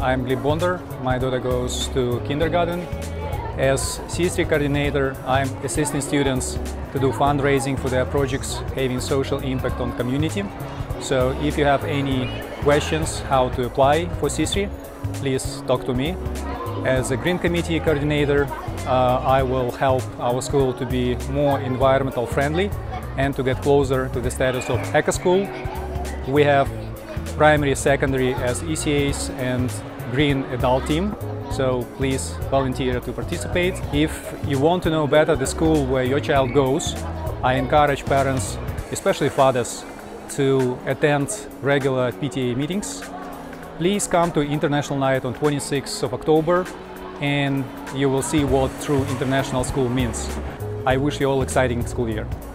I'm Glib Bondar. My daughter goes to kindergarten. As CISRI coordinator, I'm assisting students to do fundraising for their projects having social impact on community. So if you have any questions how to apply for CISRI, please talk to me. As a Green Committee coordinator, I will help our school to be more environmental friendly and to get closer to the status of eco-school. We have primary, secondary as ECAs and green adult team, so please volunteer to participate. If you want to know better the school where your child goes, I encourage parents, especially fathers, to attend regular PTA meetings. Please come to International Night on 26th of October and you will see what true international school means. I wish you all exciting school year.